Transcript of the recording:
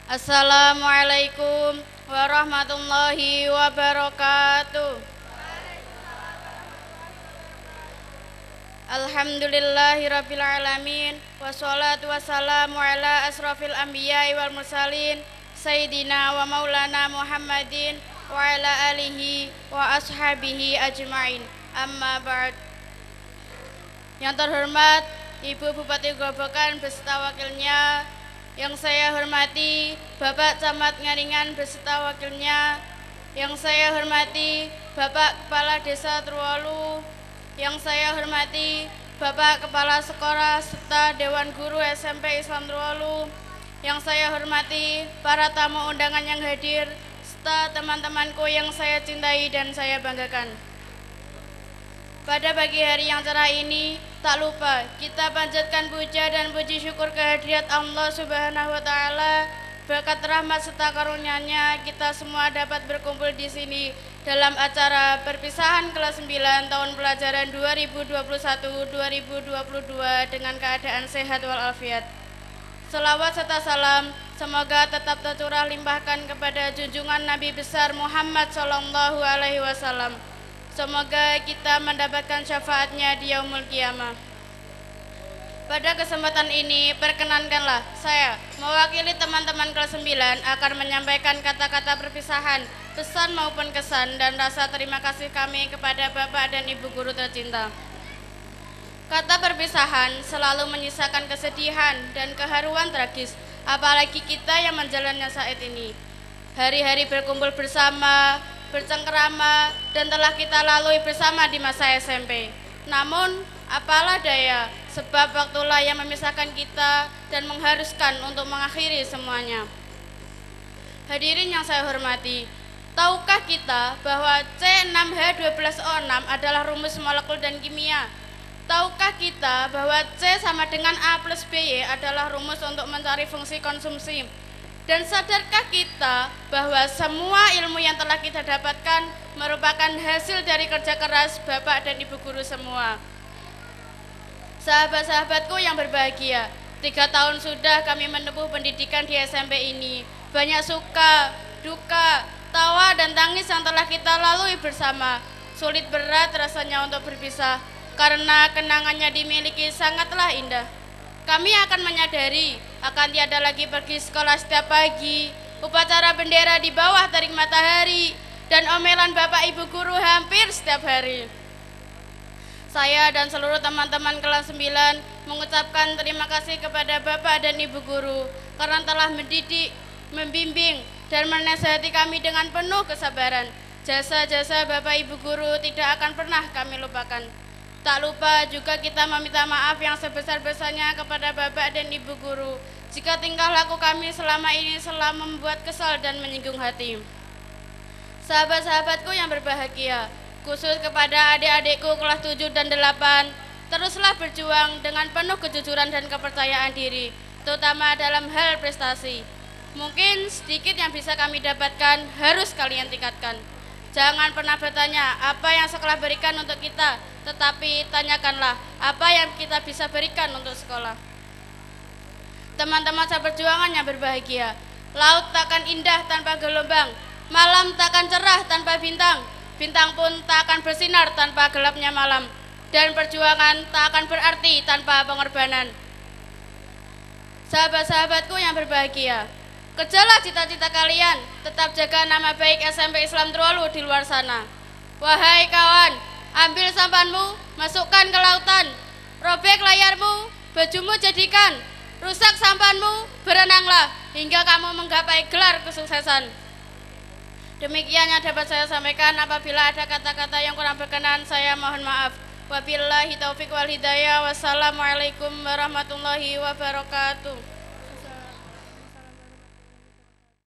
Assalamualaikum warahmatullahi wabarakatuh. Alhamdulillahirabbil alamin wassalatu wassalamu ala asrofil anbiya'i wal mursalin sayyidina wa maulana Muhammadin wa ala alihi wa ashabihi ajma'in. Amma ba'd. Yang terhormat Ibu Bupati Grobogan beserta wakilnya, yang saya hormati Bapak Camat Ngaringan beserta wakilnya, yang saya hormati Bapak Kepala Desa Truwolu, yang saya hormati Bapak Kepala Sekolah serta Dewan Guru SMP Islam Truwolu, yang saya hormati para tamu undangan yang hadir serta teman-temanku yang saya cintai dan saya banggakan. Pada pagi hari yang cerah ini, tak lupa kita panjatkan puja dan puji syukur kehadirat Allah Subhanahu wa Ta'ala. Berkat rahmat serta karunia-Nya, kita semua dapat berkumpul di sini dalam acara perpisahan kelas 9 tahun pelajaran 2021-2022 dengan keadaan sehat walafiat. Selawat serta salam semoga tetap tercurah limpahkan kepada junjungan Nabi besar Muhammad Sallallahu Alaihi Wasallam. Semoga kita mendapatkan syafaatnya di yaumul qiyamah. Pada kesempatan ini, perkenankanlah saya mewakili teman-teman kelas 9 akan menyampaikan kata-kata perpisahan, pesan maupun kesan dan rasa terima kasih kami kepada Bapak dan Ibu guru tercinta. Kata perpisahan selalu menyisakan kesedihan dan keharuan tragis, apalagi kita yang menjalannya saat ini. Hari-hari berkumpul bersama, bercengkerama, dan telah kita lalui bersama di masa SMP. Namun, apalah daya, sebab waktulah yang memisahkan kita dan mengharuskan untuk mengakhiri semuanya. Hadirin yang saya hormati, tahukah kita bahwa C6H12O6 adalah rumus molekul dan kimia? Tahukah kita bahwa C sama dengan A plus BY adalah rumus untuk mencari fungsi konsumsi? Dan sadarkah kita bahwa semua ilmu yang telah kita dapatkan merupakan hasil dari kerja keras Bapak dan Ibu guru semua? Sahabat-sahabatku yang berbahagia, 3 tahun sudah kami menempuh pendidikan di SMP ini. Banyak suka, duka, tawa, dan tangis yang telah kita lalui bersama. Sulit berat rasanya untuk berpisah, karena kenangannya dimiliki sangatlah indah. Kami akan menyadari akan tiada lagi pergi sekolah setiap pagi, upacara bendera di bawah terik matahari, dan omelan Bapak Ibu guru hampir setiap hari. Saya dan seluruh teman-teman kelas 9 mengucapkan terima kasih kepada Bapak dan Ibu guru karena telah mendidik, membimbing, dan menasihati kami dengan penuh kesabaran. Jasa-jasa Bapak Ibu guru tidak akan pernah kami lupakan. Tak lupa juga kita meminta maaf yang sebesar-besarnya kepada Bapak dan Ibu guru jika tingkah laku kami selama ini selalu membuat kesal dan menyinggung hati. Sahabat-sahabatku yang berbahagia, khusus kepada adik-adikku kelas 7 dan 8, teruslah berjuang dengan penuh kejujuran dan kepercayaan diri, terutama dalam hal prestasi. Mungkin sedikit yang bisa kami dapatkan harus kalian tingkatkan. Jangan pernah bertanya apa yang sekolah berikan untuk kita, tetapi tanyakanlah apa yang kita bisa berikan untuk sekolah. Teman-teman seperjuangan yang berbahagia, laut takkan indah tanpa gelombang, malam takkan cerah tanpa bintang, bintang pun tak akan bersinar tanpa gelapnya malam, dan perjuangan tak akan berarti tanpa pengorbanan. Sahabat-sahabatku yang berbahagia, kejarlah cita-cita kalian, tetap jaga nama baik SMP Islam Truwolu di luar sana. Wahai kawan, ambil sampanmu, masukkan ke lautan, robek layarmu, bajumu jadikan, rusak sampanmu, berenanglah hingga kamu menggapai gelar kesuksesan. Demikian yang dapat saya sampaikan. Apabila ada kata-kata yang kurang berkenan, saya mohon maaf. Wabillahi taufiq wal hidayah. Wassalamualaikum warahmatullahi wabarakatuh.